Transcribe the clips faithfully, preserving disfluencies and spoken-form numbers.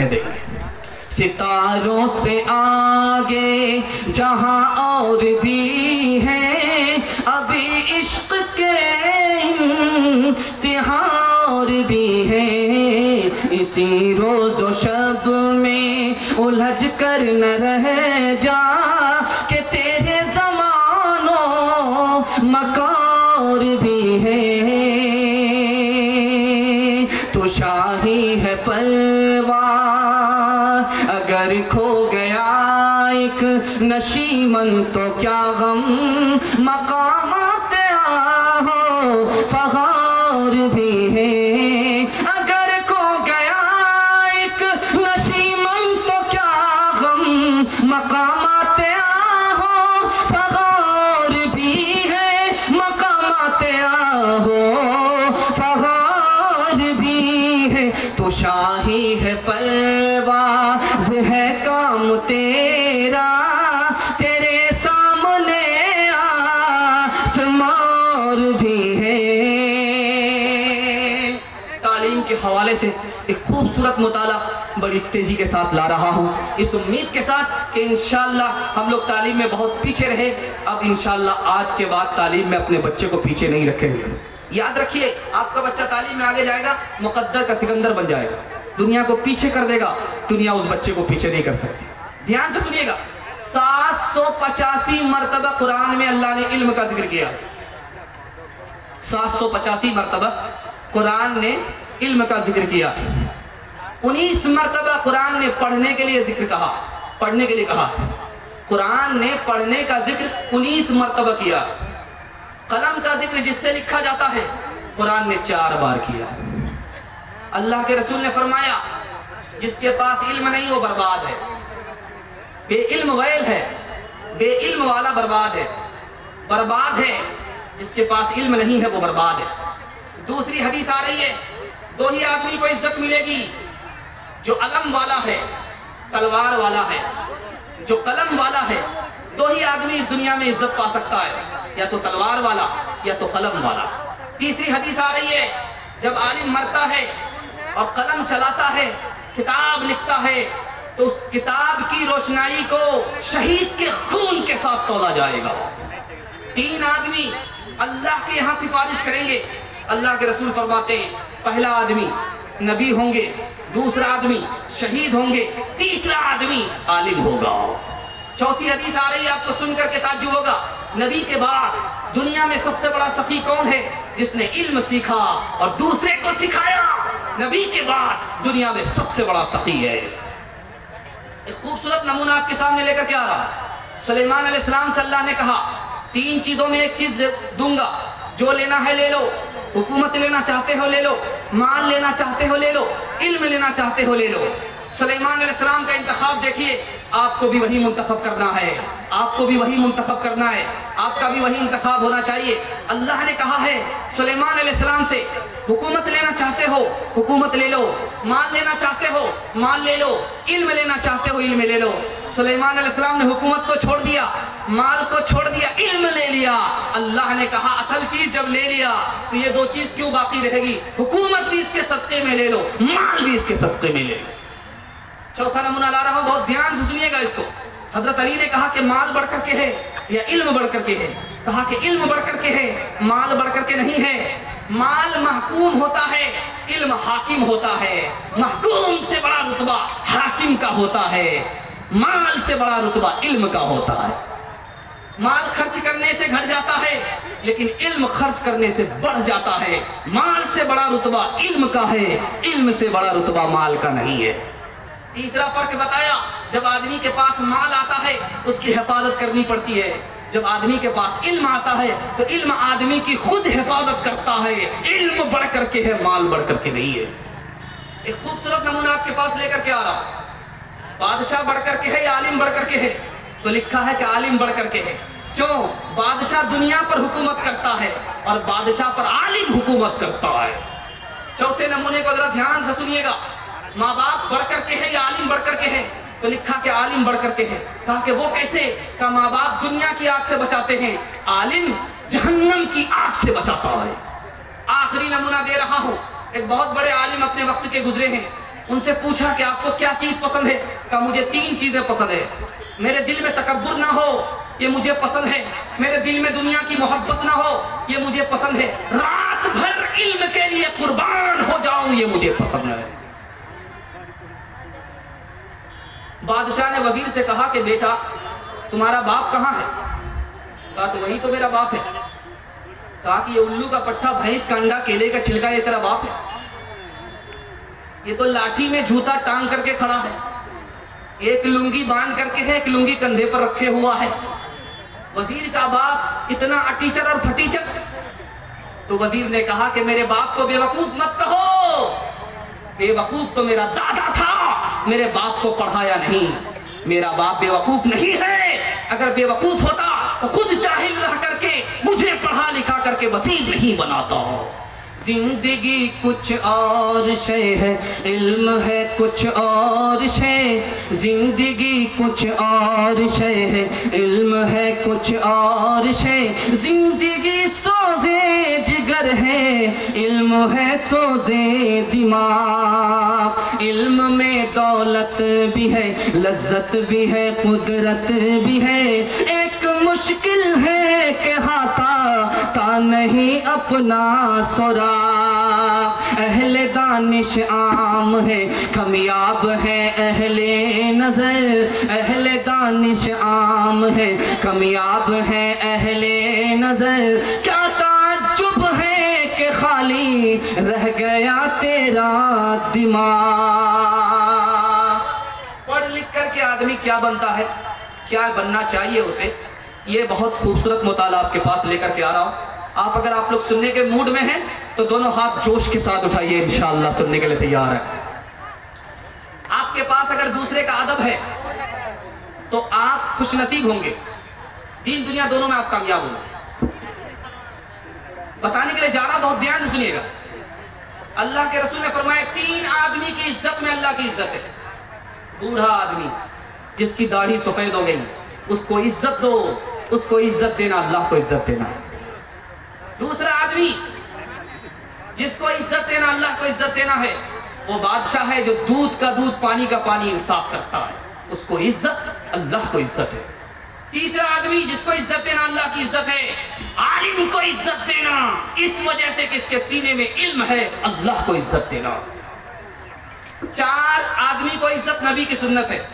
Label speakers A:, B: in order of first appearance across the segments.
A: करने देंगे। सितारों से आगे जहां और भी हैं, अभी इश्क के इम्तिहान भी हैं। इसी रोज़ व शब में उलझ कर न रह जा कि तेरे ज़मानो मकार भी है। तो शाही है परवान अगर खो गया एक नशीमन तो क्या गम, मकामात आहो फखार भी है। अगर खो गया एक नशीमन तो क्या गम, मकामात आहो फखार भी है। मकामात आहो फखार भी है। तो शाही है परवाज़ है काम तेरा, तेरे सामने आसमार भी है। तालीम के हवाले से एक खूबसूरत मुताला बड़ी तेजी के साथ ला रहा हूँ, इस उम्मीद के साथ कि इंशाअल्लाह हम लोग तालीम में बहुत पीछे रहे, अब इंशाअल्लाह आज के बाद तालीम में अपने बच्चे को पीछे नहीं रखेंगे। याद रखिए, आपका बच्चा तालीम में आगे जाएगा, मुकद्दर का सिकंदर बन जाएगा, दुनिया को पीछे कर देगा, दुनिया उस बच्चे को पीछे नहीं कर सकती। ध्यान से सुनिएगा, सात सौ पचासी मरतबा कुरान में अल्लाह ने इल्म का जिक्र किया। सात सौ पचासी मरतबा कुरान ने इल्म का जिक्र किया। उन्नीस मरतबा कुरान ने पढ़ने के लिए जिक्र कहा, पढ़ने के लिए कहा। कुरान ने पढ़ने का जिक्र उन्नीस मरतबा किया। कलम का जिक्र जिससे लिखा जाता है कुरान ने चार बार किया। अल्लाह के रसूल ने फरमाया, जिसके पास इल्म नहीं वो बर्बाद है, बेइल्म गैब है, बेइल्म वाला बर्बाद है। बर्बाद है जिसके पास इल्म नहीं है वो बर्बाद है। दूसरी हदीस आ रही है, दो ही आदमी को इज्जत मिलेगी, जो अलम वाला है, तलवार वाला है, जो कलम वाला है। दो ही आदमी इस दुनिया में इज्जत पा सकता है, या तो तलवार वाला या तो कलम वाला। तीसरी हदीस आ रही है, जब आलिम मरता है और कलम चलाता है, किताब लिखता है, तो उस किताब की रोशनाई को शहीद के खून के साथ तोला जाएगा। तीन आदमी अल्लाह के यहाँ सिफारिश करेंगे। अल्लाह के रसूल फरमाते हैं, पहला आदमी नबी होंगे, दूसरा आदमी शहीद होंगे, तीसरा आदमी आलिम होगा। चौथी हदीस आ रही है, आपको सुनकर के ताज्जुब होगा, नबी के बाद दुनिया में सबसे बड़ा सखी कौन है? जिसने इल्म सीखा और दूसरे को सिखाया। नबी के बाद दुनिया में सबसे बड़ा सखी है। एक खूबसूरत नमूना आपके सामने लेकर के आ रहा। सुलेमान अलैहिस्सलाम से अल्लाह ने कहा, तीन चीजों में एक चीज दूंगा, जो लेना है ले लो। हुकूमत लेना चाहते हो ले लो, माल लेना चाहते हो ले लो, इल्म लेना चाहते हो ले लो। सुलेमान अलैहिस्सलाम का इंतखाब देखिए, आपको भी वही मुंतखब करना है, आपको भी वही मुंतखब करना है, आपका भी वही इंतखाब होना चाहिए। अल्लाह ने कहा है सुलेमान अलैहिस्सलाम से, हुकूमत लेना चाहते हो हुकूमत ले लो, माल लेना चाहते हो माल ले लो, इल्म लेना चाहते हो इल्म ले लो। सुलेमान अलैहिस्सलाम ने हुकूमत को छोड़ दिया, माल को छोड़ दिया, इल्म ले लिया। अल्लाह ने कहा असल चीज जब ले लिया तो ये दो चीज क्यों बाकी रहेगी? हुकूमत भी इसके सदके में ले लो, माल भी इसके सदके में ले लो। चौथा नमूना ला रहा हूं, बहुत ध्यान से सुनिएगा इसको। हजरत अली ने कहा कि माल बढ़ करके है या इल्म बढ़ करके है? कहा कि इल्म बढ़ करके है, माल बढ़ करके नहीं है। माल महकूम होता है, इल्म हाकिम होता है। महकूम से बड़ा रुतबा हाकिम का होता है, माल से बड़ा रुतबा इल्म का होता है। माल खर्च करने से घट जाता है, लेकिन इल्म खर्च करने से बढ़ जाता है। माल से बड़ा रुतबा इल्म का है, इल्म से बड़ा रुतबा माल का नहीं है। तीसरा फर्क बताया, जब आदमी के पास माल आता है उसकी हिफाजत करनी पड़ती है, जब आदमी के पास इल्म आता है तो इल्म आदमी की खुद हिफाजत करता है। इल्म बढ़ करके है, माल बढ़ करके नहीं है। एक खूबसूरत नमूना आपके पास लेकर के आ रहा हूं। बादशाह बढ़ करके है या आलिम बढ़ करके है? तो लिखा है कि आलिम बढ़ करके है। क्यों? बादशाह दुनिया पर हुकूमत करता है और बादशाह पर आलिम हुकूमत करता है। चौथे नमूने को जरा ध्यान से सुनिएगा, माँ बाप बढ़ करके है या आलिम बढ़ करके है? तो लिखा कि आलिम बढ़ करके है। कहा कि वो कैसे? का माँ बाप दुनिया की आग से बचाते हैं, आलिम जहन्नम की आग से बचाता है। आखिरी नमूना दे रहा हूं, एक बहुत बड़े आलिम अपने वक्त के गुजरे हैं, ان سے پوچھا کہ آپ کو کیا چیز پسند ہے؟ کہا مجھے تین چیزیں پسند ہے، میرے دل میں تکبر نہ ہو یہ مجھے پسند ہے، میرے دل میں دنیا کی محبت نہ ہو یہ مجھے پسند ہے، رات بھر علم کے لیے قربان ہو جاؤں یہ مجھے پسند ہے۔ بادشاہ نے وزیر سے کہا کہ بیٹا تمہارا باپ کہاں ہے؟ کہا تو وہی تو میرا باپ ہے۔ کہا کہ یہ الو کا پٹھا، بھینس کا انڈا، کیلے کا چھلکا یہ تیرا باپ ہے؟ یہ تو لاٹھی میں جوتا ٹانگ کر کے کھڑا ہے، ایک لنگی باندھ کر کے ہے، ایک لنگی کندھے پر رکھے ہوا ہے۔ وزیر کا باپ اتنا اٹیچر اور پھٹیچر؟ تو وزیر نے کہا کہ میرے باپ کو بے وقوف مت کہو، بے وقوف تو میرا دادا تھا، میرے باپ کو پڑھایا نہیں، میرا باپ بے وقوف نہیں ہے، اگر بے وقوف ہوتا تو خود جاہل رہ کر کے مجھے پڑھا لکھا کر کے وزیر نہیں بناتا۔ زندگی کچھ اور شے ہے، علم ہے کچھ اور شے، زندگی کچھ اور شے ہے، علم ہے کچھ اور شے، زندگی سوزے جگر ہے، علم ہے سوزے دماغ، علم میں دولت بھی ہے، لذت بھی ہے، قدرت بھی ہے، ایک مشکل ہے کہ ہاتھا تا نہیں اپنا سورا، اہل دانش عام ہے، کامیاب ہے اہل نظر، اہل دانش عام ہے، کامیاب ہے اہل نظر، کیا تعجب ہے کہ خالی رہ گیا تیرا دماغ۔ پڑھ لکھ کر کے آدمی کیا بنتا ہے، کیا بننا چاہیے اسے، یہ بہت خوبصورت مطالعہ آپ کے پاس لے کر کے آ رہا ہوں۔ آپ اگر آپ لوگ سننے کے موڈ میں ہیں تو دونوں ہاتھ جوش کے ساتھ اٹھائیے، انشاءاللہ سننے کے لیے تیار ہے۔ آپ کے پاس اگر دوسرے کا ادب ہے تو آپ خوش نصیب ہوں گے، دین دنیا دونوں میں آپ کامیاب ہوں گے۔ بتانے کے لیے جا رہا، بہت دھیان سے سنیے گا۔ اللہ کے رسول نے فرمایا تین آدمی کی عزت میں اللہ کی عزت ہے۔ بوڑھا آدمی جس کی داڑھی سفید ہو گئی، اس کو عزت دو، اس کو عزت دینا، اللہ کو عزت دینا۔ دوسرا آدمی جس کو عزت دینا، اللہ کو عزت دینا ہے، وہ بادشاہ ہے جو دودھ کا دودھ، پانی کا پانی انصاف کرتا ہے، اس کو عزت، اللہ کو عزت ہے۔ تیسرا آدمی جس کو عزت دینا، اللہ کی عزت ہے، عالم کو عزت دینا اس وجہ سے کہ اس کے سینے میں علم ہے، اللہ کو عزت دینا۔ چار آدمی کو عزت نبی کی سنت ہے،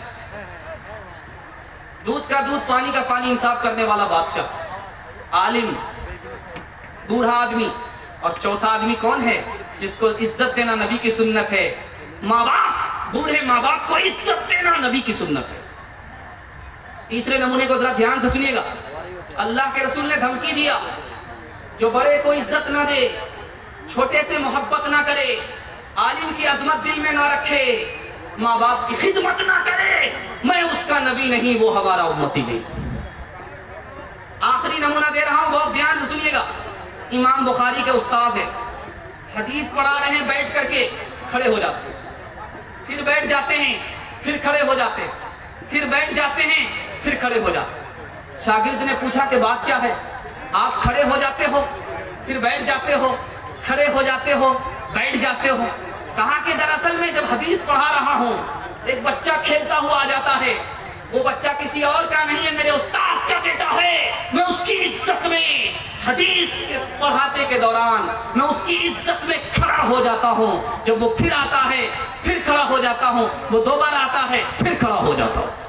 A: دودھ کا دودھ، پانی کا پانی انصاف کرنے والا بادشاہ، عالم، بوڑھا آدمی، اور چوتھا آدمی کون ہے جس کو عزت دینا نبی کی سنت ہے؟ ماں باپ، بوڑھے ماں باپ کو عزت دینا نبی کی سنت ہے۔ تیسرے نمونے کو ذرا دھیان سے سنیے گا۔ اللہ کے رسول نے دھمکی دیا، جو بڑے کو عزت نہ دے، چھوٹے سے محبت نہ کرے، عالم کی عظمت دل میں نہ رکھے، ماں باپ کی خدمت نہ کرے، میں اس کا نبی نہیں، وہ ہمارا امتی نہیں۔ آخری نمونہ دے رہا ہوں، بہت دھیان سے سنیے گا۔ امام بخاری کے استاد ہیں، حدیث پڑھا رہے ہیں، بیٹھ کر کے کھڑے ہو جاتے ہیں، پھر بیٹھ جاتے ہیں، پھر کھڑے ہو جاتے ہیں، پھر بیٹھ جاتے ہیں، پھر کھڑے ہو جاتے ہیں۔ شاگرد نے پوچھا کہ بات کیا ہے، آپ کھڑے ہو جاتے ہو، پھر بیٹھ جاتے ہو، کھڑے ہو جاتے ہو، بیٹھ جاتے ہو؟ کہا کہ دراصل میں جب حدیث پڑھا رہا ہوں، ایک بچہ کھیلتا ہوا آ جاتا ہے، وہ بچہ کسی اور کا نہیں ہے، میرے استاد کا بیٹا ہے، میں اس کی عزت میں حدیث پڑھاتے کے دوران میں اس کی عزت میں کھڑا ہو جاتا ہوں، جب وہ پھر آتا ہے پھر کھڑا ہو جاتا ہوں، وہ دوبارہ آتا ہے پھر کھڑا ہو جاتا ہوں۔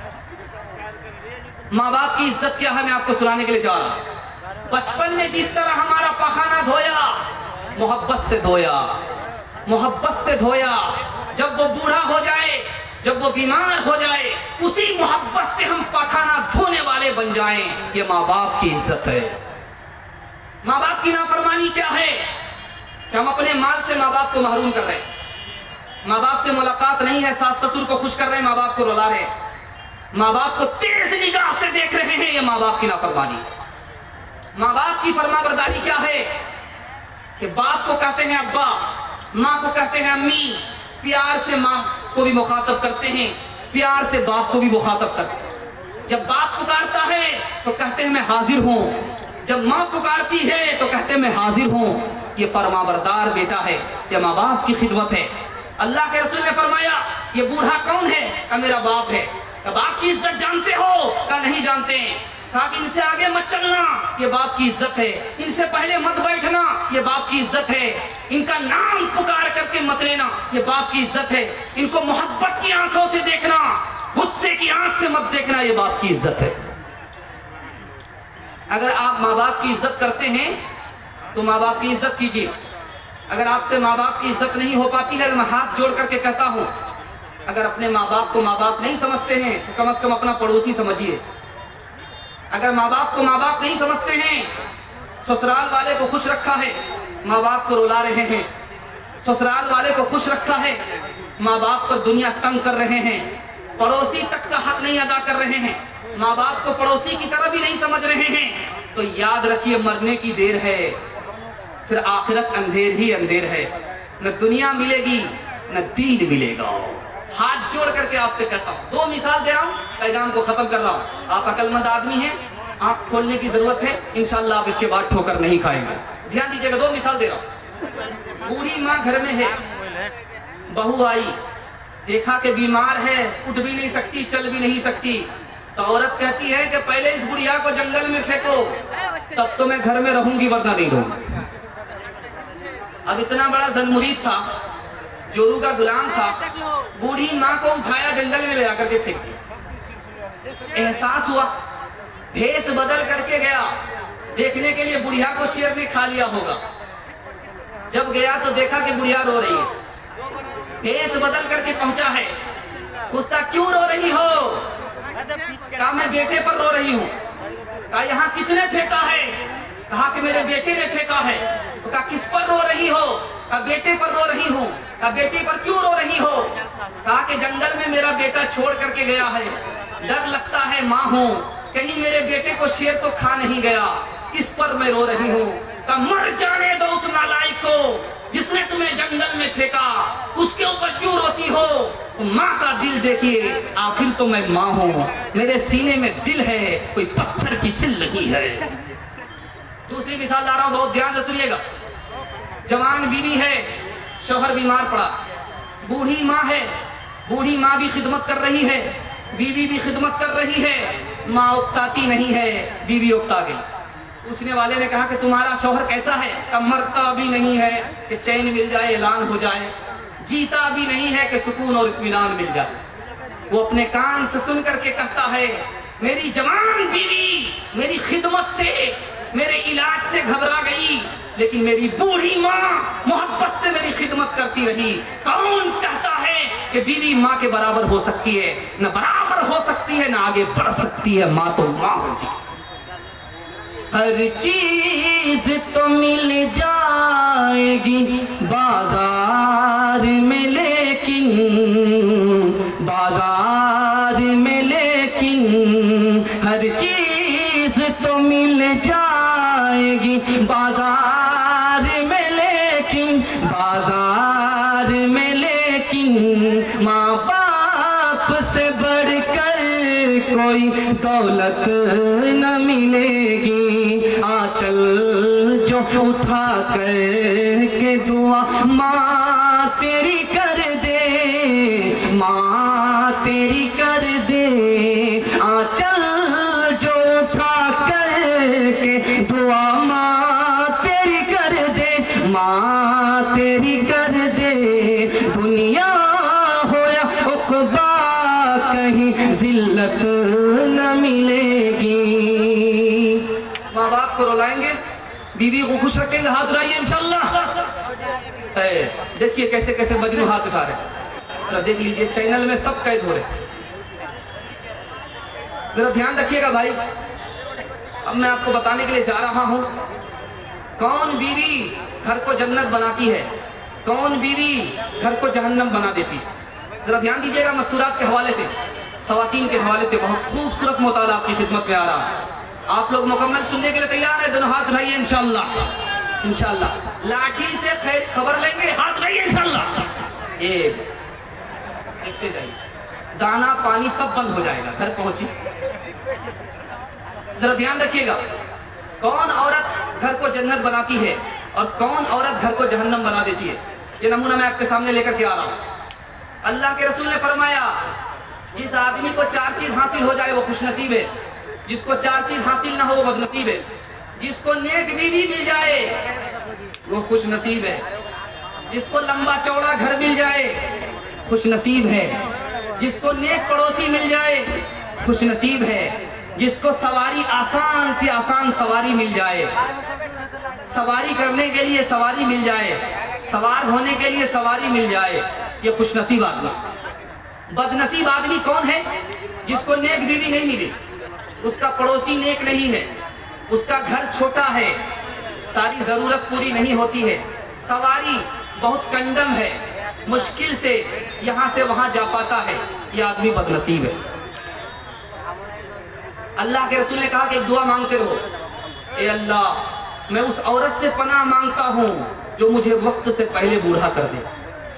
A: ماں باپ کی عزت کیا ہے میں آپ کو سنانے کے لیے جا رہا ہوں۔ بچپن میں جس طرح ہمارا پخانہ دھویا، محبت سے دھویا، محبت سے دھویا، جب وہ بوڑھا ہو جائے، جب وہ بیمار ہو جائے، اسی محبت سے ہم پخانہ دھونے والے بن جائیں، یہ ماں باپ کی عزت ہے۔ ماں باپ کی نافرمانی کیا ہے کہ ہم اپنے مال سے ماں باپ کو محروم کر رہے ہیں، ماں باپ سے ملاقات نہیں ہے، ساس سسر کو خوش کر رہے ہیں، ماں باپ کو رلا رہے ہیں، ماں باپ کو تیز نگاہ سے دیکھ رہے ہیں، یہ ماں باپ کی نافرمانی۔ ماں باپ کی فرما برداری کیا ہے کہ باپ کو کہتے ہیں ابا، ماں کو کہتے ہیں امی، پیار سے ماں کو بھی مخاطب کرتے ہیں، پیار سے باپ کو بھی مخاطب کرتے ہیں۔ جب باپ پکارتا ہے تو کہتے ہیں میں حاضر ہوں، جب ماں پکارتی ہے تو کہتے ہیں میں حاضر ہوں۔ یہ فرما بردار بیٹا ہے، یہ ماں باپ کی خدمت ہے۔ اللہ کے رسول نے فرمایا یہ بوڑھا کون ہے؟ کہا میرا باپ ہے۔ کہا باپ کی عزت جانتے ہو؟ کہا نہیں جانتے ہیں۔ کہا کہ ان سے آگے مت چلنا، یہ باپ کی عزت ہے، ان سے پہلے مت بیٹھنا، یہ باپ کی عزت ہے، ان کا نام پکار کر کے مت لینا، یہ باپ کی عزت ہے، ان کو محبت کی آنکھوں سے دیکھنا، غصے کی آنکھ سے مت دیکھنا، یہ باپ کی عزت ہے۔ اگر آپ ماں باپ کی عزت کرتے ہیں تو ماں باپ کی عزت کیجیے۔ اگر آپ سے ماں باپ کی عزت نہیں ہو پاتی ہے، میں ہاتھ جوڑ کر کے کہتا ہوں، اگر اپنے ماں باپ کو ماں باپ نہیں سمجھتے ہیں تو کم از کم اپنا پڑوسی سمجھیے۔ اگر ماں باپ کو ماں باپ نہیں سمجھتے ہیں، سسرال والے کو خوش رکھا ہے، ماں باپ کو رلا رہے ہیں، سسرال والے کو خوش رکھا ہے، ماں باپ پر دنیا تنگ کر رہے ہیں، پڑوسی تک کا حق نہیں ادا کر رہے ہیں، ماں باپ کو پڑوسی کی طرح بھی نہیں سمجھ رہے ہیں، تو یاد رکھیے مرنے کی دیر ہے، پھر آخرت اندھیر ہی اندھیر ہے، نہ دنیا ملے گی نہ دین ملے گا۔ ہاتھ جوڑ کر کے آپ سے کہتا ہوں، دو مثال دے رہا ہوں، پیغام کو ختم کر رہا ہوں۔ آپ عقل مند آدمی ہیں، آنکھ کھولنے کی ضرورت ہے، انشاءاللہ آپ اس کے بعد ٹھوکر نہیں کھائیں گے۔ دھیان دیجئے گا، دو مثال دے رہا ہوں۔ بوڑھی ماں گھر میں ہے، بہو آئی، دیکھا کہ بیمار ہے، اٹھ بھی نہیں سکتی، چل بھی نہیں سکتی، تو عورت کہتی ہے کہ پہلے اس بڑھیا کو جنگل میں پھینکو، تب تو میں گھر میں رہوں گی ورنہ نہیں رہوں گی۔ اب اتنا بڑا زن مرید تھا، جورو کا غلام تھا، بوڑھی ماں کو اٹھایا جنگل میں لے جا کر کے پھینک دیا۔ احساس ہوا، بھیس بدل کر کے گیا، دیکھنے کے لیے بڑھیا کو شیر نے کھا لیا ہوگا۔ جب گیا تو دیکھا کہ بڑھیا رو رہی ہے، بھیس بدل کر کے پہنچا ہے، پوچھتا کیوں رو رہی ہو؟ کہا میں بیٹے پر رو رہی ہوں۔ کہا یہاں کس نے پھینکا ہے؟ کہا کہ میرے بیٹے نے پھینکا ہے۔ تو کہا کس پر رو رہی ہو؟ کہا بیٹے پر رو رہی ہوں۔ کہا بیٹے پر کیوں رو رہی ہو؟ کہا کہ جنگل میں میرا بیٹا چھوڑ کر کے گیا ہے، ڈر لگتا ہے ماں ہوں، کہیں میرے بیٹے کو شیر تو کھا نہیں گیا، اس پر میں رو رہی ہوں۔ کہا مر جانے دو اس نالائق کو جس نے تمہیں جنگل میں پھینکا، اس کے اوپر کیوں روتی ہو؟ ماں کا دل دیکھیے، آخر تو میں ماں ہوں، میرے سینے میں دل ہے، کوئی پتھر کی سل نہیں ہے۔ دوسری مثال لا رہا ہوں، بہت دھیان سے سنیے گا۔ جوان بیوی ہے، شوہر بیمار پڑا، بوڑھی ماں ہے، بوڑھی ماں بھی خدمت کر رہی ہے، بیوی بھی خدمت کر رہی ہے، ماں اکتاتی نہیں ہے، بیوی اکتا گئی۔ پوچھنے والے نے کہا کہ تمہارا شوہر کیسا ہے؟ کہ مرتا بھی نہیں ہے کہ چین مل جائے اعلان ہو جائے، جیتا بھی نہیں ہے کہ سکون اور اطمینان مل جائے۔ وہ اپنے کان سے سن کر کے کہتا ہے میری جوان بیوی میری خدمت سے، میرے علاج سے گھبرا گئی، لیکن میری بوڑھی ماں محبت سے میری خدمت کرتی رہی۔ کون کہتا ہے کہ بیوی ماں کے برابر ہو سکتی ہے؟ نہ برابر ہو سکتی ہے، نہ آگے بڑھ سکتی ہے، ماں تو ماں ہوتی ہے۔ ہر چیز تو مل جائے گی بازار میں، لیکن بازار میں لیکن ہر چیز تو مل جائے گی بازار میں، لیکن بازار میں لیکن ماں باپ سے بڑھ کر کوئی دولت نہ ملے گی۔ آنچل جو اٹھا کر کے دعا ماں تیری کر دے، ماں تیری کر دے، آنچل جو اٹھا کر کے دعا ماں تیری کر دے، ماں تیری کر دے، دنیا ہو یا عقبہ کہیں ذلت نہ ملے گی۔ ماں باپ کو رلائیں گے، بیوی کو خوش رکھیں گے، ہاتھ اٹھائیے انشاءاللہ۔ دیکھیے کیسے کیسے مجنو ہاتھ اٹھا رہے ہیں، دیکھ لیجئے چینل میں سب قید ہو رہے ہیں۔ ذرا دھیان رکھیے گا بھائی، اب میں آپ کو بتانے کے لیے جا رہا ہوں کون بیوی گھر کو جنت بناتی ہے، کون بیوی گھر کو جہنم بنا دیتی۔ ذرا دھیان دیجئے گا، مستورات کے حوالے سے، خواتین کے حوالے سے بہت خوبصورت مطالعہ آپ کی خدمت میں آ رہا ہے۔ آپ لوگ مکمل سننے کے لیے تیار ہیں؟ دونوں ہاتھ اٹھائیے انشاءاللہ، انشاءاللہ۔ لاٹھی سے خیر خبر لیں گے، ہاتھ اٹھائیے انشاءاللہ۔ ایک دیکھتے جائیے، دانا پانی سب بند ہو جائے گا، گھر پہنچی۔ ذرا دھیان رکھیے گا، کون عورت گھر کو جنت بناتی ہے اور کون عورت گھر کو جہنم بنا دیتی ہے۔ یہ نمونہ میں آپ کے سامنے لے کر کے آ رہا ہوں۔ اللہ کے رسول نے فرمایا جس آدمی کو چار چیز حاصل ہو جائے وہ خوش نصیب ہے، جس کو چار چیز حاصل نہ ہو وہ بد نصیب ہے۔ جس کو نیک بیوی مل جائے وہ خوش نصیب ہے، جس کو لمبا چوڑا گھر مل جائے خوش نصیب ہے، جس کو نیک پڑوسی مل جائے خوش نصیب ہے، جس کو سواری آسان سے آسان سواری مل جائے، سواری کرنے کے لیے سواری مل جائے، سوار ہونے کے لیے سواری مل جائے، یہ خوش نصیب آدمی۔ بد نصیب آدمی کون ہے؟ جس کو نیک بیوی نہیں ملی، اس کا پڑوسی نیک نہیں ہے، اس کا گھر چھوٹا ہے، ساری ضرورت پوری نہیں ہوتی ہے، سواری بہت کنڈم ہے، مشکل سے یہاں سے وہاں جا پاتا ہے، یہ آدمی بد نصیب ہے۔ اللہ کے رسول نے کہا کہ ایک دعا مانگتے رہو، اے اللہ میں اس عورت سے پناہ مانگتا ہوں جو مجھے وقت سے پہلے بوڑھا کر دے۔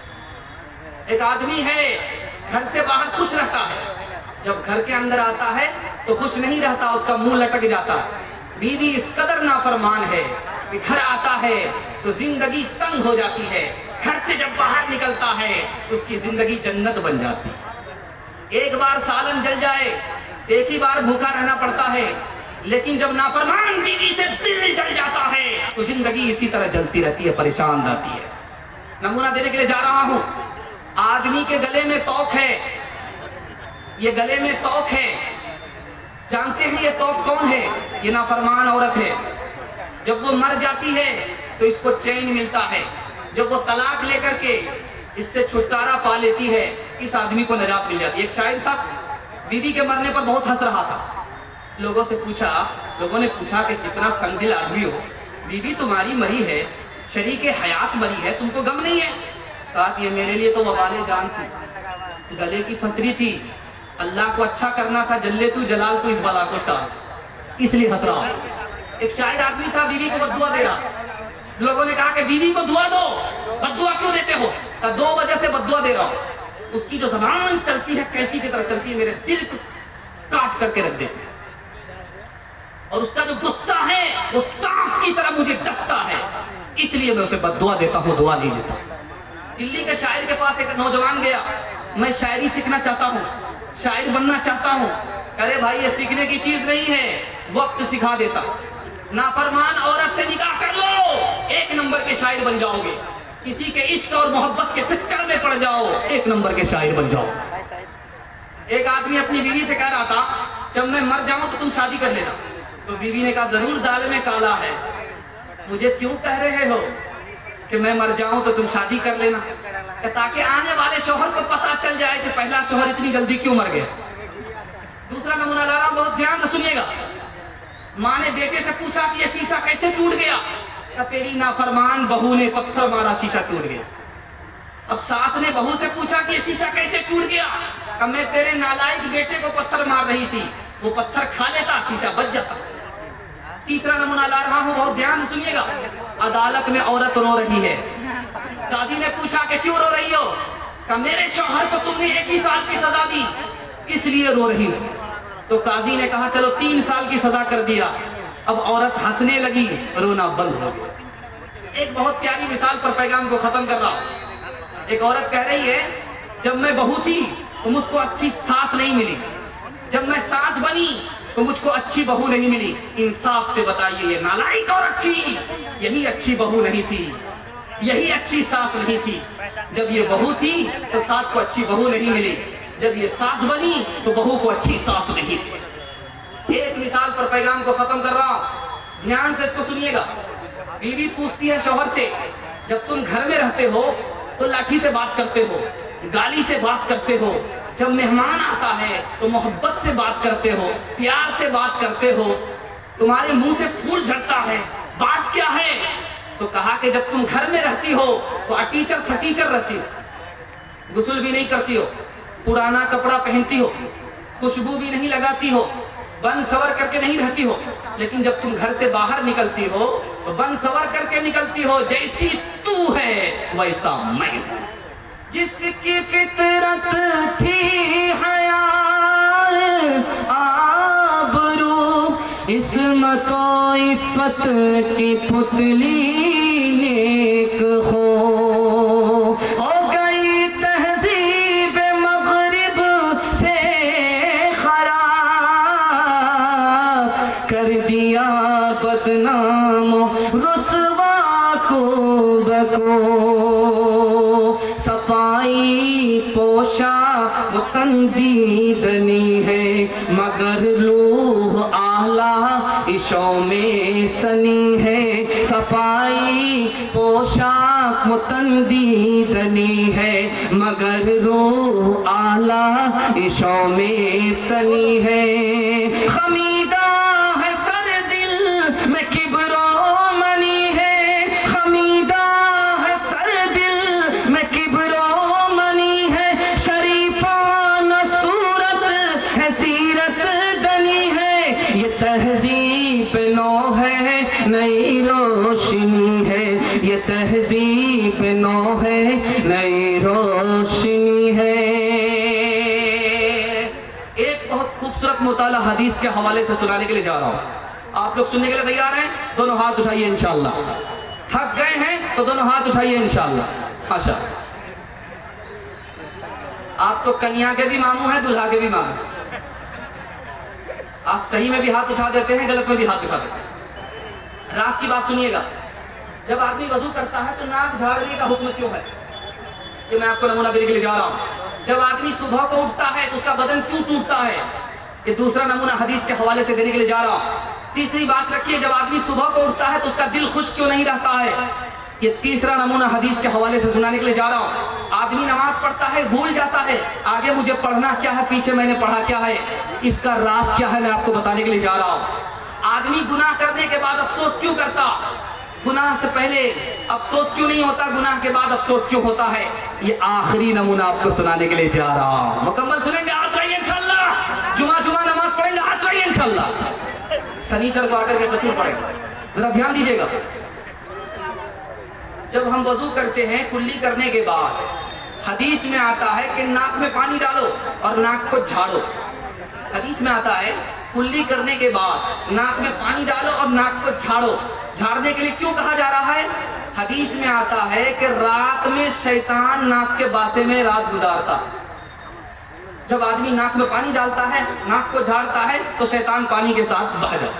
A: ایک آدمی ہے گھر سے باہر خوش رہتا ہے، جب گھر کے اندر آتا ہے تو خوش نہیں رہتا، اس کا منہ لٹک جاتا ہے۔ بیوی اس قدر نافرمان ہے کہ گھر آتا ہے تو زندگی تنگ ہو جاتی ہے، گھر سے جب باہر نکلتا ہے اس کی زندگی جنت بن جاتی ہے۔ ایک بار سالن جل جائے ایک ہی بار بھوکا رہنا پڑتا ہے، لیکن جب نافرمان بیوی سے دل جل جاتا ہے تو زندگی اسی طرح جلتی رہتی ہے، پریشان رہتی ہے۔ نمونہ دینے کے لیے جا رہا ہوں، آدمی کے گلے میں توق ہے، یہ گلے میں توق ہے، جانتے ہیں یہ توق کون ہے؟ یہ نافرمان عورت ہے۔ جب وہ مر جاتی ہے تو اس کو چین ملتا ہے، جب وہ طلاق لے کر کے اس سے چھٹکارا پا لیتی ہے اس آدمی کو نجات مل جاتی ہے۔ ایک شاعر تھا، بیوی کے مرنے پر بہت ہنس رہا تھا، لوگوں سے پوچھا لوگوں نے پوچھا کہ کتنا سنگدل آدمی ہو، بیوی تمہاری مری ہے، شریک حیات مری ہے، تم کو غم نہیں ہے؟ کہا کہ یہ میرے لیے تو وبال جان تھی، گلے کی پھسری تھی، اللہ کو اچھا کرنا تھا، جلے تو جلال تو اس بلا کو ٹال، اس لیے ہنس رہا۔ ایک شاعر آدمی تھا، بیوی کو بد دعا دے رہا، لوگوں نے کہا کہ بیوی کو دعا دو، بد دعا کیوں دیتے ہو؟ کہا دو وجہ سے بد دعا دے رہا ہوں، اس کی جو زبان چلتی ہے کینچی کی طرح چلتی ہے، میرے دل کو کاٹ کر کے رکھ دیتی ہے، اور اس کا جو غصہ ہے وہ سانپ کی طرح مجھے ڈستا ہے، اس لیے میں اسے بد دعا دیتا ہوں، دعا نہیں دیتا۔ دلی کے شاعر کے پاس ایک نوجوان گیا، میں شاعری سیکھنا چاہتا ہوں، شاعر بننا چاہتا ہوں۔ ارے بھائی یہ سیکھنے کی چیز نہیں ہے، وقت سکھا دیتا۔ نافرمان عورت سے نکاح کر لو، ایک نمبر کے شاعر بن جاؤ گے، کسی کے عشق اور محبت کے چکر میں پڑ جاؤ، ایک نمبر کے شاعر بن جاؤ۔ ایک آدمی اپنی بیوی سے کہہ رہا تھا جب میں مر جاؤں تو تم شادی کر لینا، تو بیوی نے کہا ضرور دال میں کالا ہے، مجھے کیوں کہہ رہے ہو کہ میں مر جاؤں تو تم شادی کر لینا؟ کہ تاکہ آنے والے شوہر کو پتا چل جائے کہ پہلا شوہر اتنی جلدی کیوں مر گیا۔ دوسرا نمونہ لا رہا ہوں، بہت دھیان سے سنیے گا۔ ماں نے بیٹے سے پوچھا کہ یہ شیشہ کیسے ٹوٹ گیا؟ کہ تیری نافرمان بہو نے پتھر مارا شیشہ ٹوٹ گیا۔ اب ساس نے بہو سے پوچھا کہ یہ شیشہ کیسے ٹوٹ گیا؟ کہ میں تیرے نالائق بیٹے کو پتھر مار رہی تھی، وہ پتھر کھا لیتا شیشہ بچ جاتا۔ تیسرا نمونہ لا رہا ہوں، بہت دھیان سے سنیے گا۔ عدالت میں عورت رو رہی ہے، قاضی نے پوچھا کہ کیوں رو رہی ہو؟ کہ میرے شوہر کو تم نے ایک ہی سال کی سزا دی اس لیے رو رہی ہو۔ تو قاضی نے کہا چلو تین سال کی سزا کر دیا۔ اب عورت ہنسنے لگی، رونا بند ہو گیا۔ ایک بہت پیاری مثال پر پیغام کو ختم کر رہا ہوں۔ ایک عورت کہہ رہی ہے جب میں بہو تھی تو مجھ کو اچھی ساس نہیں ملی، جب میں ساس بنی تو مجھ کو اچھی بہو نہیں ملی۔ انصاف سے بتائیے یہ نالائق عورت تھی، یہی اچھی بہو نہیں تھی، یہی اچھی ساس نہیں تھی۔ جب یہ بہو تھی تو ساس کو اچھی بہو نہیں ملی، جب یہ ساس بنی تو بہو کو اچھی ساس نہیں ملی۔ ایک مثال پر پیغام کو ختم کر رہا ہوں، دھیان سے اس کو سنیے گا۔ بیوی پوچھتی ہے شوہر سے جب تم گھر میں رہتے ہو تو لاٹھی سے بات کرتے ہو، گالی سے بات کرتے ہو، جب مہمان آتا ہے تو محبت سے بات کرتے ہو، پیار سے بات کرتے ہو، تمہارے منہ سے پھول جھڑتا ہے، بات کیا ہے؟ تو کہا کہ جب تم گھر میں رہتی ہو تو اٹیچر پھٹیچر رہتی ہو، غسل بھی نہیں کرتی ہو، پرانا کپڑا پہنتی ہو، خوشبو بھی نہیں لگاتی ہو، بن سور کر کے نہیں رہتی ہو، لیکن جب تم گھر سے باہر نکلتی ہو تو بن سور کر کے نکلتی ہو، جیسی تو ہے ویسا میں ہوں۔ جس کی فطرت تھی حیا آبرو، عصمت و عفت کی پتلی نیک ہو۔ بدنام و رسوا کو بکو صفائی پوشا وہ تندیدنی ہے مگر لوح اعلیٰ عشوں میں سنی ہے صفائی پوشاک متندیدنی ہے مگر روح اعلیٰ عشوں میں سنی ہے خمیدہ ہے سر دل میں کبر و منی ہے خمیدہ ہے سر دل میں کبر و منی ہے شریفانہ صورت ہے سیرت دنی ہے یہ تہذیب نو ہے نئی روشنی ہے یہ تہذیب نو ہے نئی روشنی ہے۔ ایک بہت خوبصورت مطالعہ حدیث کے حوالے سے سنانے کے لیے جا رہا ہوں، آپ لوگ سننے کے لیے تیار ہیں؟ دونوں ہاتھ اٹھائیے انشاءاللہ۔ تھک گئے ہیں تو دونوں ہاتھ اٹھائیے انشاءاللہ۔ ماشاء آپ تو کنیا کے بھی ماموں ہیں، دلہا کے بھی ماموں ہیں۔ آپ صحیح میں بھی ہاتھ اٹھا دیتے ہیں، غلط میں بھی ہاتھ اٹھا دیتے ہیں۔ راز کی بات سنیے گا، جب آدمی وضو کرتا ہے تو ناک جھاڑنے کا حکم کیوں ہے؟ یہ میں آپ کو نمونہ دینے کے لیے جا رہا ہوں۔ جب آدمی صبح کو اٹھتا ہے تو اس کا بدن کیوں ٹوٹتا ہے؟ یہ دوسرا نمونہ حدیث کے حوالے سے دینے کے لیے جا رہا ہوں۔ تیسری بات رکھیے، جب آدمی صبح کو اٹھتا ہے تو اس کا دل خوش کیوں نہیں رہتا ہے؟ یہ تیسرا نمونہ حدیث کے حوالے سے سنانے کے لیے جا رہا ہوں۔ آدمی نماز پڑھتا ہے، بھول جاتا ہے آگے مجھے پڑھنا کیا ہے، پیچھے میں نے پڑھا کیا ہے۔ اس کا راز کیا ہے میں آپ کو بتانے کے لیے جا رہا ہوں۔ آدمی گناہ کرنے کے بعد افسوس کیوں کرتا؟ گناہ سے پہلے افسوس کیوں نہیں ہوتا، گناہ کے بعد افسوس کیوں ہوتا ہے؟ یہ آخری نمونہ آپ کو سنانے کے لیے جا رہا ہوں۔ مکمل سنیں گے، ہاتھ رہیے انشاءاللہ۔ جمعہ جمعہ نماز پڑھیں گے، ہاتھ رہیے انشاءاللہ۔ سنیچر کو آ کر کے سسور پڑھیں گے، ذرا دھیان دیجئے گا۔ جب ہم وضو کرتے ہیں کلی کرنے کے بعد حدیث میں آتا ہے کہ ناک میں پانی ڈالو اور ناک کو جھاڑو۔ حدیث میں آتا ہے کلی کرنے کے بعد ناک میں پانی ڈالو اور ناک کو جھاڑو۔ جھاڑنے کے لیے کیوں کہا جا رہا ہے؟ حدیث میں آتا ہے کہ رات میں شیطان ناک کے باسے میں رات گزارتا۔ جب آدمی ناک میں پانی ڈالتا ہے، ناک کو جھاڑتا ہے تو شیطان پانی کے ساتھ بہہ جاتا۔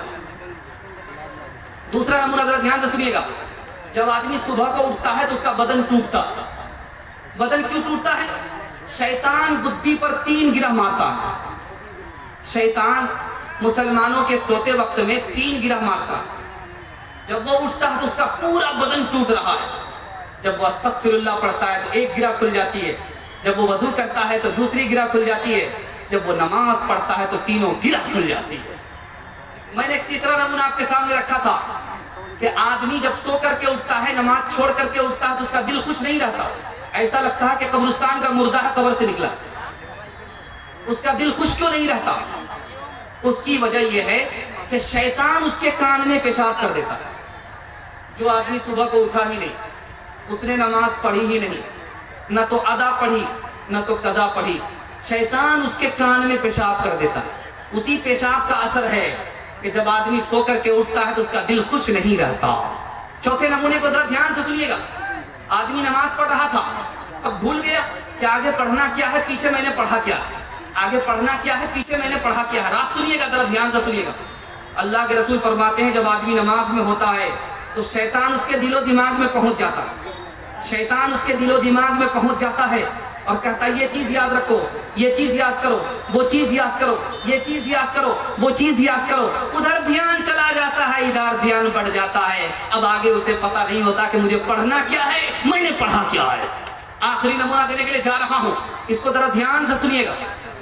A: دوسرا نمونہ ذرا دھیان سے سنیے گا، جب آدمی صبح کو اٹھتا ہے تو اس کا بدن ٹوٹتا۔ بدن کیوں ٹوٹتا ہے؟ شیطان بدھی پر تین گرہ مارتا ہے۔ شیطان مسلمانوں کے سوتے وقت میں تین گرہ مارتا ہے۔ جب وہ اٹھتا ہے تو اس کا پورا بدن ٹوٹ رہا ہے۔ جب وہ استغفر اللہ پڑھتا ہے تو ایک گرہ کھل جاتی ہے، جب وہ وضو کرتا ہے تو دوسری گرہ کھل جاتی ہے، جب وہ نماز پڑھتا ہے تو تینوں گرہ کھل جاتی ہے۔ میں نے ایک تیسرا نمونہ آپ کے سامنے رکھا تھا کہ آدمی جب سو کر کے اٹھتا ہے، نماز چھوڑ کر کے اٹھتا ہے تو اس کا دل خوش نہیں رہتا، ایسا لگتا ہے کہ قبرستان کا مردہ ہے، قبر سے نکلا۔ اس کا دل خوش کیوں نہیں رہتا؟ اس کی وجہ یہ ہے کہ شیطان اس کے کان میں پیشاب کر دیتا ہے۔ جو آدمی صبح کو اٹھا ہی نہیں، اس نے نماز پڑھی ہی نہیں، نہ تو ادا پڑھی نہ تو قضا پڑھی، شیطان اس کے کان میں پیشاب کر دیتا ہے۔ اسی پیشاب کا اثر ہے کہ جب آدمی سو کر کے اٹھتا ہے تو اس کا دل خوش نہیں رہتا۔ چوتھے نمونے کو ذرا دھیان سے سنیے گا، آدمی نماز پڑھ رہا تھا، اب بھول گیا کہ آگے پڑھنا کیا ہے، پیچھے میں نے پڑھا کیا ہے۔ آگے پڑھنا کیا ہے، پیچھے میں نے پڑھا کیا ہے۔ راز سنیے گا، ذرا دھیان سے سنیے گا۔ اللہ کے رسول فرماتے ہیں جب آدمی نماز میں ہوتا ہے تو شیطان اس کے دل و دماغ میں پہنچ جاتا ہے۔ شیطان اس کے دل و دماغ میں پہنچ جاتا ہے اور کہتا ہے یہ چیز یاد رکھو، یہ چیز یاد کرو، وہ چیز یاد کرو، یہ چیز یاد کرو، وہ چیز یاد کرو۔ ادھر دھیان چلا جاتا ہے، ادھر دھیان بڑھ جاتا ہے۔ اب آگے اسے پتہ نہیں ہوتا کہ مجھے پڑھنا کیا ہے، میں نے پڑھا کیا ہے۔ آخری نمونہ دینے کے لیے جا رہا ہوں، اس کو ذرا دھیان سے سنیے گا۔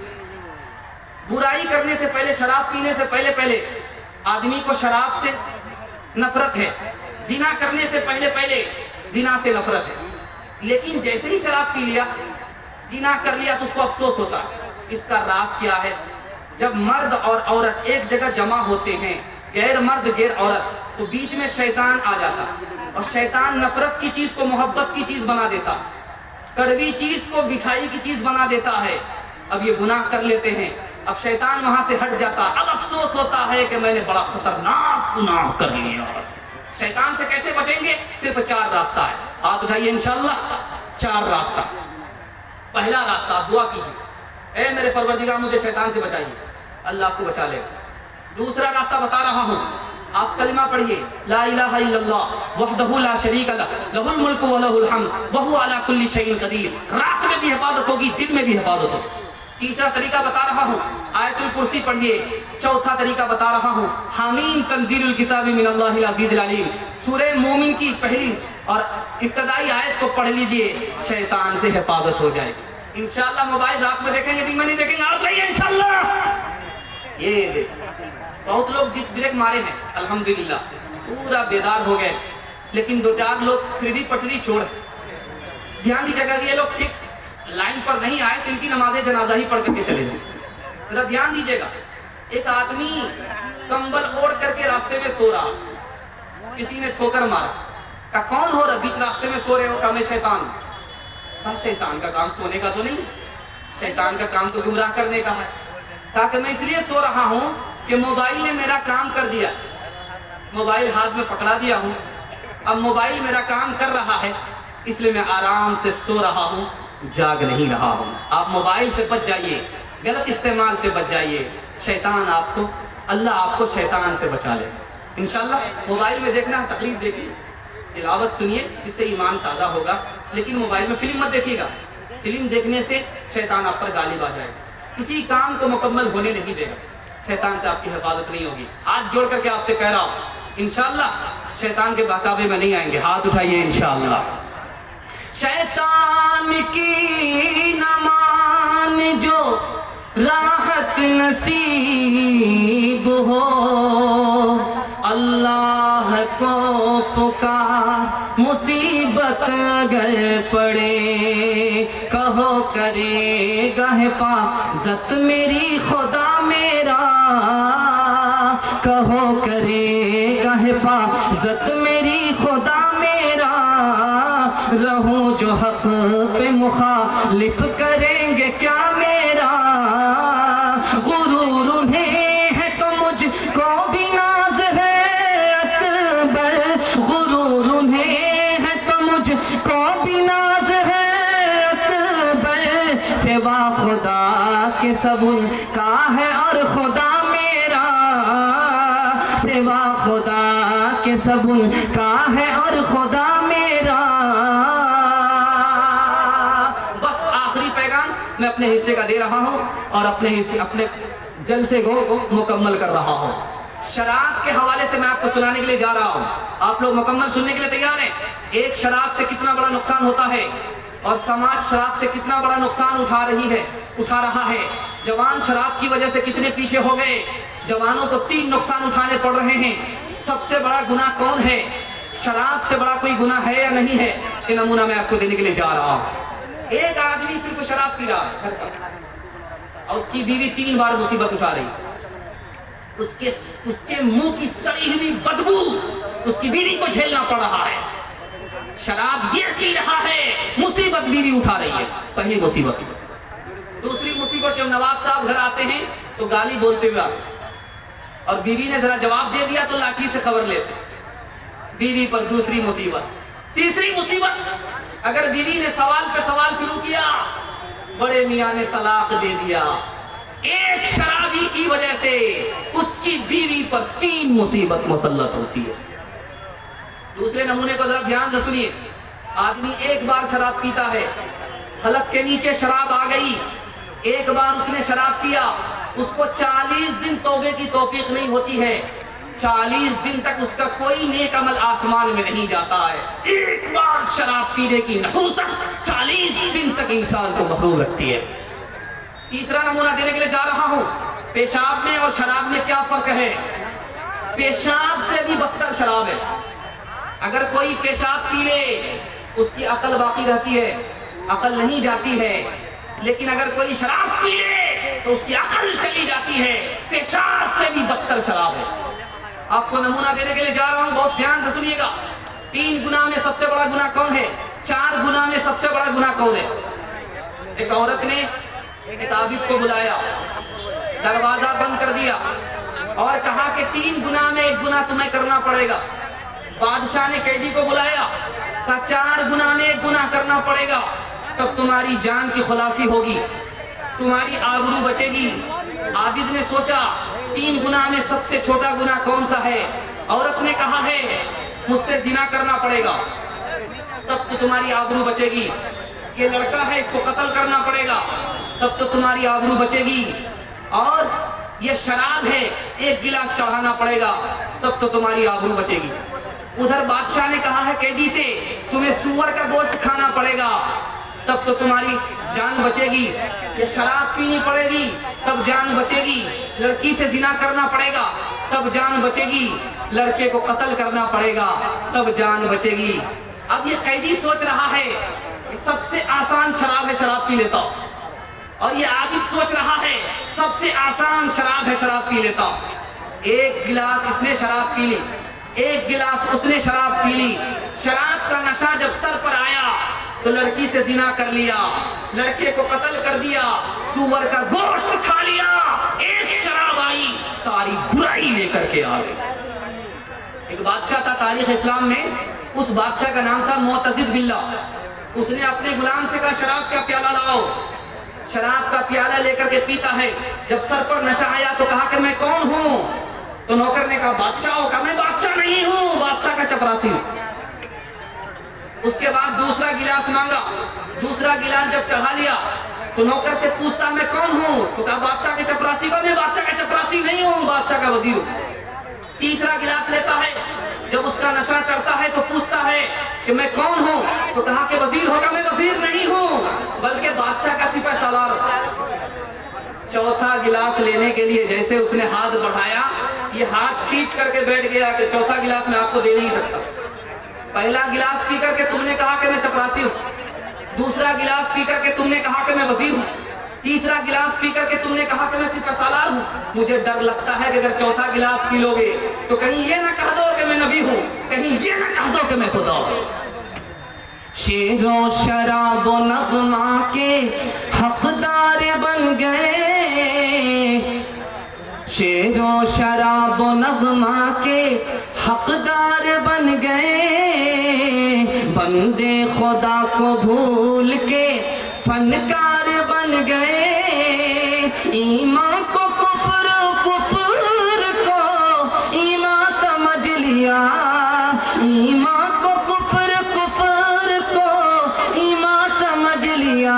A: برائی کرنے سے پہلے، شراب پینے سے پہلے پہلے آدمی کو شراب سے نفرت ہے، زنا کرنے سے پہلے پہلے زنا سے نفرت ہے، لیکن جیسے ہی شراب پی لیا، زنا کر لیا تو اس کو افسوس ہوتا ہے۔ اس کا راز کیا ہے؟ جب مرد اور عورت ایک جگہ جمع ہوتے ہیں، غیر مرد غیر عورت، تو بیچ میں شیطان آ جاتا اور شیطان نفرت کی چیز کو محبت کی چیز بنا دیتا، کڑوی چیز کو مٹھائی کی چیز بنا دیتا ہے۔ اب یہ گناہ کر لیتے ہیں، اب شیطان وہاں سے ہٹ جاتا، اب افسوس ہوتا ہے کہ میں نے بڑا خطرناک گناہ کر لیا۔ شیطان سے کیسے بچیں گے؟ صرف چار راستہ ہے، ہاتھ اٹھائیے انشاءاللہ۔ چار راستہ۔ پہلا راستہ، دعا کیجیے، اے میرے پروردگار مجھے شیطان سے بچائیے، اللہ آپ کو بچا لے گا۔ دوسرا راستہ بتا رہا ہوں، آپ کلمہ پڑھیے، لا الہ الا اللہ وحدہ لا شریک لہ لہ الملک و لہ الحمد وہو علی کل شیء قدیر۔ رات میں بھی حفاظت ہوگی، دن میں بھی حفاظت ہوگی۔ تیسرا طریقہ بتا رہا ہوں، آیت الکرسی پڑھیے۔ چوتھا طریقہ بتا رہا ہوں، حامیم تنزیل الکتاب من اللہ العزیز العلیم، سورہ مومن کی پہلی اور ابتدائی آیت کو پڑھ لیجئے، شیطان سے حفاظت ہو جائے گی۔ انشاءاللہ موبائل رات میں دیکھیں گے، دن میں نہیں دیکھیں گے، آج رہیے انشاءاللہ۔ یہ دیکھ بہت لوگ ڈس بریک مارے ہیں، الحمدللہ پورا بیدار ہو گئے، لیکن دو چار لوگ پھر بھی پٹری چھوڑ دھیان دیجیے گا، یہ لوگ ٹھیک لائن پر نہیں آئے تو ان کی نماز جنازہ ہی پڑھ کر کے چلے جائیں۔ ذرا دھیان دیجیے گا، ایک آدمی کمبل اوڑھ کر کے راستے میں سو رہا، کسی نے ٹھوکر مارا، کہا کون ہو رہا بیچ راستے میں سو رہے ہو؟ کہا میں شیطان ہوں۔ کہا شیطان کا کام سونے کا تو نہیں، شیطان کا کام تو گمراہ کرنے کا ہے۔ کہا کہ میں اس لیے سو رہا ہوں کہ موبائل نے میرا کام کر دیا، موبائل ہاتھ میں پکڑا دیا ہوں، اب موبائل میرا کام کر رہا ہے، اس لیے میں آرام سے سو رہا ہوں، جاگ نہیں رہا ہوں۔ آپ موبائل سے بچ جائیے، غلط استعمال سے بچ جائیے، شیطان آپ کو اللہ آپ کو شیطان سے بچا لے۔ انشاءاللہ موبائل میں دیکھنا ہے، تقریر دیکھیے، تلاوت سنیے، اس سے ایمان تازہ ہوگا، لیکن موبائل میں فلم مت دیکھیے گا، فلم دیکھنے سے شیطان آپ پر غالب آ جائے گا، کسی کام کو مکمل ہونے نہیں دے گا، شیطان سے آپ کی حفاظت نہیں ہوگی۔ ہاتھ جوڑ کر کے آپ سے کہہ رہا ہوں، انشاءاللہ شیطان کے بہکاوے میں نہیں آئیں گے، ہاتھ اٹھائیے انشاءاللہ۔ شیطان کی نمان جو راحت نصیب ہو، اللہ کو پکار مصیبت اگر پڑے، کہو کرے گا حفاظت میری خدا میرا، کہو کرے گا حفاظت میری خدا میرا، رہوں جو حق پہ مخالف کریں گے کیا میرا، غرور انہیں ہے تو مجھ کو بھی ناز ہے اکبر، غرور انہیں ہے تو مجھ کو بھی ناز ہے اکبر، سوا خدا کے سب ان کا ہے اور خدا میرا، سوا خدا کے سب ان کا ہے اور خدا میرا۔ بس آخری پیغام میں اپنے حصے کا دے رہا ہوں اور اپنے حصے اپنے جلسے کو مکمل کر رہا ہوں۔ شراب کے حوالے سے میں آپ کو سنانے کے لیے جا رہا ہوں، آپ لوگ مکمل سننے کے لیے تیار ہیں؟ ایک شراب سے کتنا بڑا نقصان ہوتا ہے اور سماج شراب سے کتنا بڑا نقصان اٹھا رہی ہے اٹھا رہا ہے، جوان شراب کی وجہ سے کتنے پیچھے ہو گئے، جوانوں کو تین نقصان اٹھانے پڑ رہے ہیں۔ سب سے بڑا گناہ کون ہے؟ شراب سے بڑا کوئی گناہ ہے یا نہیں ہے؟ یہ نمونہ میں آپ کو دینے کے لیے جا رہا ہوں۔ ایک آدمی صرف شراب پی رہا ہے اور اس کی بیوی تین بار مصیبت اٹھا رہی ہے، اس کے اس کے منہ کی سڑی ہوئی بدبو اس کی بیوی کو جھیلنا پڑ رہا ہے، شراب یہ پی رہا ہے، مصیبت بیوی اٹھا رہی ہے، پہلی مصیبت۔ دوسری مصیبت، جب نواب صاحب گھر آتے ہیں تو گالی بولتے ہوئے آتے اور بیوی نے ذرا جواب دے دیا تو لاٹھی سے خبر لیتے، بیوی پر دوسری مصیبت۔ تیسری مصیبت، اگر بیوی نے سوال پہ سوال شروع کیا، بڑے میاں نے طلاق دے دیا، ایک شرابی کی وجہ سے اس کی بیوی پر تین مصیبت مسلط ہوتی ہے۔ دوسرے نمونے کو ذرا دھیان سے سنیے، آدمی ایک بار شراب پیتا ہے، حلق کے نیچے شراب آ گئی، ایک بار اس نے شراب پیا، اس کو چالیس دن توبے کی توفیق نہیں ہوتی ہے، چالیس دن تک اس کا کوئی نیک عمل آسمان میں نہیں جاتا ہے۔ ایک بار شراب پینے کی نحوست چالیس دن تک انسان کو محروم رکھتی ہے۔ تیسرا نمونہ دینے کے لیے جا رہا ہوں، پیشاب میں اور شراب میں کیا فرق ہے؟ پیشاب سے بھی بدتر شراب ہے۔ اگر کوئی پیشاب پی لے اس کی عقل باقی رہتی ہے، عقل نہیں جاتی ہے، لیکن اگر کوئی شراب پی لے تو اس کی عقل چلی جاتی ہے، پیشاب سے بھی بدتر شراب ہے۔ آپ کو نمونہ دینے کے لیے جا رہا ہوں، بہت دھیان سے سنیے گا۔ تین گناہ میں سب سے بڑا گناہ کون ہے؟ چار گناہ میں سب سے بڑا گناہ کون ہے؟ ایک عورت نے ایک عابد کو بلایا، دروازہ بند کر دیا اور کہا کہ تین گناہ میں ایک گناہ تمہیں کرنا پڑے گا۔ بادشاہ نے قیدی کو بلایا، کہا چار گناہ میں ایک گناہ کرنا پڑے گا، تب تمہاری جان کی خلاصی ہوگی، تمہاری آبرو بچے گی۔ عابد نے سوچا تین گناہ میں سب سے چھوٹا گناہ کون سا ہے؟ عورت نے کہا ہے مجھ سے زنا کرنا پڑے گا تب تو تمہاری آبرو بچے گی، یہ لڑکا ہے اس کو قتل کرنا پڑے گا تب تو تمہاری آبرو بچے گی، اور یہ شراب ہے ایک گلاس چڑھانا پڑے گا تب تو تمہاری آبرو بچے گی۔ ادھر بادشاہ نے کہا ہے قیدی سے تمہیں سور کا گوشت کھانا پڑے گا تب تو تمہاری جان بچے گی، یہ شراب پینی پڑے گی تب جان بچے گی، لڑکی سے زنا کرنا پڑے گا تب جان بچے گی، لڑکے کو قتل کرنا پڑے گا تب جان بچے گی۔ اب یہ قیدی سوچ رہا ہے سب سے آسان شراب ہے، شراب پی لیتا ہوں، اور یہ عابد سوچ رہا ہے سب سے آسان شراب ہے، شراب پی لیتا ہوں۔ ایک گلاس اس نے شراب پی لی، ایک گلاس اس نے شراب پی لی، شراب کا نشہ جب سر پر آیا تو لڑکی سے زنا کر لیا، لڑکے کو قتل کر دیا، سور کا گوشت کھا لیا، ایک شراب آئی ساری برائی لے کر کے آ گئی۔ ایک بادشاہ تھا تاریخ اسلام میں، اس بادشاہ کا نام تھا معتضد باللہ۔ اس نے اپنے غلام سے کہا شراب کا پیالہ لاؤ، شراب کا پیالہ لے کر کے پیتا ہے، جب سر پر نشہ آیا تو کہا کہ میں کون ہوں؟ تو نوکر نے کہا بادشاہ ہو، کہا میں بادشاہ نہیں ہوں، بادشاہ کا چپراسی ہوں۔ اس کے بعد دوسرا گلاس مانگا، دوسرا گلاس جب چڑھا لیا تو نوکر سے پوچھتا میں کون ہوں؟ تو کہا بادشاہ کے چپراسی کو، میں بادشاہ کا چپراسی نہیں ہوں، بادشاہ کا وزیر ہوں۔ تیسرا گلاس لیتا ہے، جب اس کا نشہ چڑھتا ہے تو پوچھتا ہے کہ میں کون ہوں؟ تو کہا کہ وزیر ہوگا، میں وزیر نہیں ہوں بلکہ بادشاہ کا سپہ سالار۔ چوتھا گلاس لینے کے لیے جیسے اس نے ہاتھ بڑھایا، یہ ہاتھ کھینچ کر کے بیٹھ گیا کہ چوتھا گلاس میں آپ کو دے نہیں سکتا۔ پہلا گلاس پی کر کے تم نے کہا کہ میں چپراسی ہوں، دوسرا گلاس پی کر کے تم نے کہا کہ میں وزیر ہوں، تیسرا گلاس پی کر کے تم نے کہا کہ میں سپہ سالار ہوں۔ مجھے ڈر لگتا ہے کہ اگر چوتھا گلاس پی لو گے تو کہیں یہ نہ کہہ دو کہ میں نبی ہوں، کہیں یہ نہ کہہ دو کہ میں خدا ہوں۔ شیر و شراب و نغمہ کے حقدار بن گئے، شیر و شراب و نغمہ کے حقدار بن گئے، بندے خدا کو بھول کے فنکار بن گئے، ایمان کو کفر، کفر کو ایمان سمجھ لیا، ایمان کو کفر، کفر کو ایمان سمجھ لیا،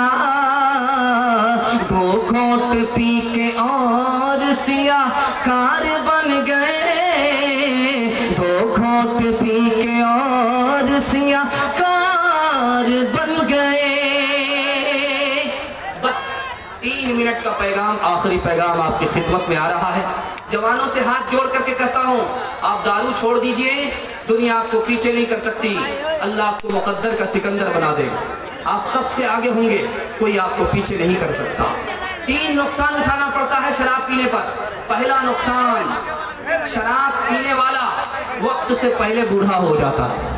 A: دو گھونٹ پی کے اور سیاہ کار بن گئے، دو گھونٹ پی کے اور سیاہ کار بن گئے۔ بس تین منٹ کا پیغام، آخری پیغام آپ کی خدمت میں آ رہا ہے۔ جوانوں سے ہاتھ جوڑ کر کے کہتا ہوں آپ دارو چھوڑ دیجئے، دنیا آپ کو پیچھے نہیں کر سکتی، اللہ آپ کو مقدر کا سکندر بنا دے گا، آپ سب سے آگے ہوں گے، کوئی آپ کو پیچھے نہیں کر سکتا۔ تین نقصان اٹھانا پڑتا ہے شراب پینے پر۔ پہلا نقصان، شراب پینے والا وقت سے پہلے بوڑھا ہو جاتا ہے۔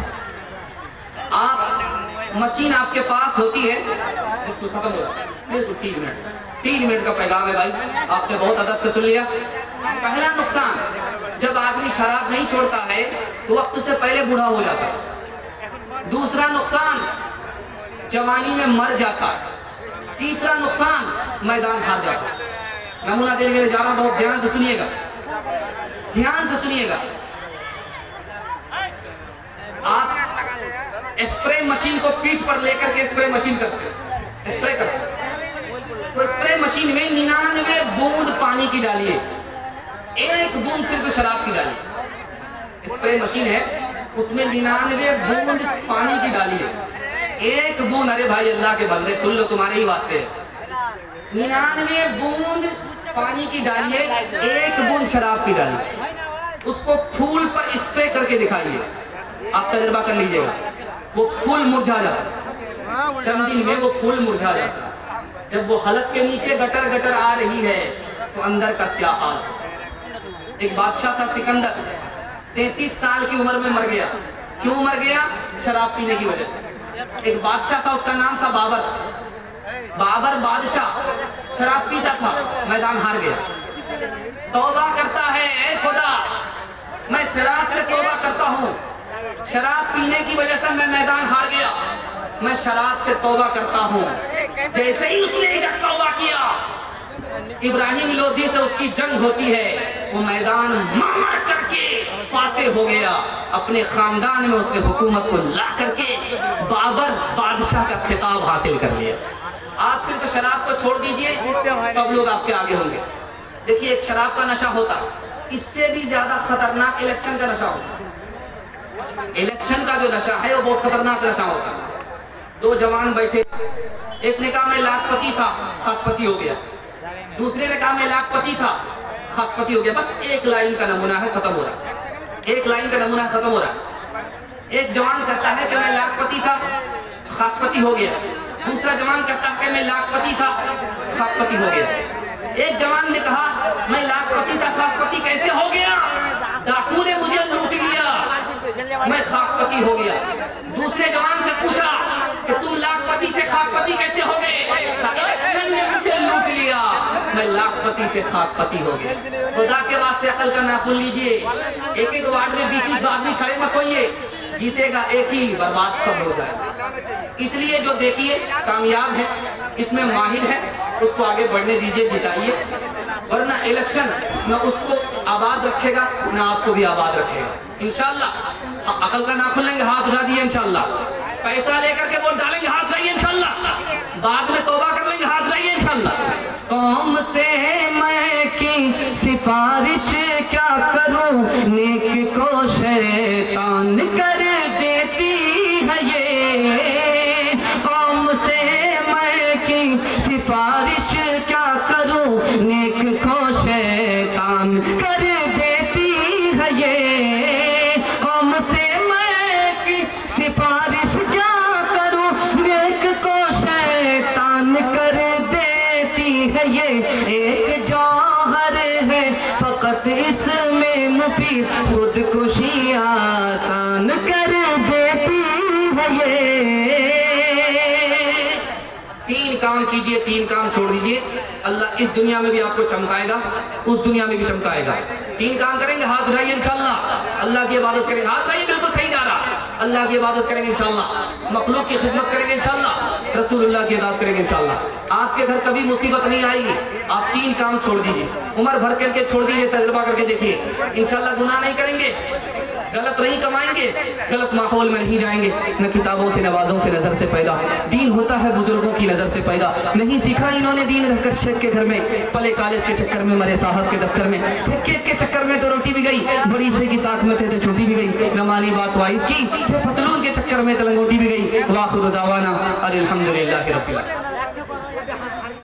A: آپ مشین آپ کے پاس ہوتی ہے، اس کو ختم ہو جاتا ہے، تین منٹ تین منٹ کا پیغام ہے بھائی، آپ نے بہت ادب سے سن لیا۔ پہلا نقصان، جب آدمی شراب نہیں چھوڑتا ہے تو وقت سے پہلے بوڑھا ہو جاتا ہے۔ دوسرا نقصان، جوانی میں مر جاتا ہے۔ تیسرا نقصان، میدان ہار جاتا ہے۔ نمونہ دینے کے لیے جا رہا ہوں، بہت دھیان سے سنیے گا، دھیان سے سنیے گا۔ آپ اسپرے مشین کو پیٹھ پر لے کر کے اسپرے مشین کرتے ہیں، اسپرے کرتے ہیں، تو اسپرے مشین میں ننانوے بوند پانی کی ڈالیے، ایک بوند صرف شراب کی ڈالیے۔ اسپرے مشین ہے، اس میں ننانوے بوند پانی کی ڈالیے، ایک بوند، ارے بھائی اللہ کے بندے سن لو، تمہارے ہی واسطے ہے، ننانوے بوند پانی کی ڈالیے، ایک بوند شراب کی ڈالیے، اس کو پھول پر اسپرے کر کے دکھائیے، آپ تجربہ کر لیجئے گا، وہ پھول مرجھا جاتا ہے، چند دن میں وہ پھول مرجھا جاتا ہے۔ جب وہ حلق کے نیچے گٹر گٹر آ رہی ہے تو اندر کا کیا حال ہے۔ ایک بادشاہ تھا سکندر، تینتیس سال کی عمر میں مر گیا۔ کیوں مر گیا؟ شراب پینے کی وجہ سے۔ ایک بادشاہ تھا، اس کا نام تھا بابر۔ بابر بادشاہ شراب پیتا تھا، میدان ہار گیا۔ توبہ کرتا ہے، اے خدا میں شراب سے توبہ کرتا ہوں، شراب پینے کی وجہ سے میں میدان ہار گیا، میں شراب سے توبہ کرتا ہوں۔ جیسے ہی اس نے توبہ کیا، ابراہیم لودھی سے اس کی جنگ ہوتی ہے، وہ میدان مار کر کے فاتح ہو گیا، اپنے خاندان میں اس نے حکومت کو لا کر کے بابر بادشاہ کا خطاب حاصل کر لیا۔ آپ صرف شراب کو چھوڑ دیجئے، سب لوگ آپ کے آگے ہوں گے۔ دیکھیے ایک شراب کا نشہ ہوتا، اس سے بھی زیادہ خطرناک الیکشن کا نشہ ہوتا۔ الیکشن کا جو نشہ ہے وہ بہت خطرناک نشہ ہوتا۔ دو جوان بیٹھے، ایک نے کہا میں لاکھ پتی تھا، خاک پتی ہو گیا، دوسرے نے کہا میں لاکھ پتی تھا، خاک پتی ہو گیا۔ بس ایک لائن کا نمونہ ہے، ختم ہو رہا ہے، ایک لائن کا نمونہ ختم ہو رہا ہے۔ ایک جوان کہتا ہے کہ میں لاکھ پتی تھا، خاک پتی ہو گیا، دوسرا جوان کہتا ہے کہ میں لاکھ پتی تھا، خاک پتی ہو گیا۔ ایک جوان نے کہا میں لاکھ پتی تھا، خاک پتی کیسے ہو گیا؟ ڈاکو نے مجھے لوٹ لیا، میں خاک پتی ہو گیا۔ دوسرے جوان سے پوچھا کہ تم لاکھ پتی تھے، خاک پتی کیسے ہو گئے؟ الیکشن نے مجھے لوٹ لیا، میں لاکھ پتی سے خاک پتی ہو گیا۔ خدا کے واسطے عقل کا ناخن لیجئے، ایک ایک وارڈ میں بیس بیس آدمی کھڑے مت ہوئیے، جیتے گا ایک ہی، برباد سب ہو جائے گا۔ اس لیے جو دیکھیے کامیاب ہے، اس میں ماہر ہے، اس کو آگے بڑھنے دیجئے، جتائیے، ورنہ الیکشن نہ اس کو آباد رکھے گا نہ آپ کو بھی آباد رکھے گا۔ انشاءاللہ عقل کا ناخن لیں گے، ہاتھ اٹھا دیئے انشاءاللہ، پیسہ لے کر کے ووٹ ڈالیں گے، ہاتھ لائیے انشاءاللہ، بعد میں توبہ کر لیں گے، ہاتھ لائیے انشاءاللہ۔ قوم سے میں کی سفارش کیا کروں، نیک کو شیطان کر دیتی ہے یہ، قوم سے میں کی سفارش کیا کروں، نیک کو شیطان کر دیتی ہے یہ، قوم سے میں کی سفارش کیا کروں، نیک کو شیطان کر دیتی ہے یہ، ایک جوہر ہے فقط اس میں مفید، خودکشی آسان کر دیتی ہے یہ۔ تین کام کیجئے، تین کام چھوڑ دیجئے، اللہ اس دنیا میں بھی آپ کو چمکائے گا، اس دنیا میں بھی چمکائے گا۔ تین کام کریں گے، ہاتھ اٹھائیے انشاءاللہ، اللہ کی عبادت کریں گے، ہاتھ اٹھائیے، بالکل صحیح جا رہا، اللہ کی عبادت کریں گے انشاءاللہ، مخلوق کی خدمت کریں گے انشاءاللہ، رسول اللہ کی اطاعت کریں گے انشاءاللہ۔ آپ کے گھر کبھی مصیبت نہیں آئے گی، آپ تین کام چھوڑ دیجئے، عمر بھر کر کے چھوڑ دیجئے، تجربہ کر کے دیکھیے، انشاءاللہ گناہ نہیں کریں گے، غلط نہیں کمائیں گے، غلط ماحول میں نہیں جائیں گے، نہ کتابوں سے نوازوں سے نظر سے پیدا، دین ہوتا ہے بزرگوں کی نظر سے پیدا، نہیں سیکھا انہوں نے دین رہ کر شیخ کے گھر میں، پلے کالج کے چکر میں، مرے صاحب کے دفتر میں، کھیت کے چکر میں تو روٹی بھی گئی، بڑی سے کی طاق میں تھے تو چھوٹی بھی گئی، نہ مانی بات وائز کی، پھر پتلون کے چکر میں تو لنگوٹی بھی گئی، وآخر دعوانا الحمدللہ رب العالمین۔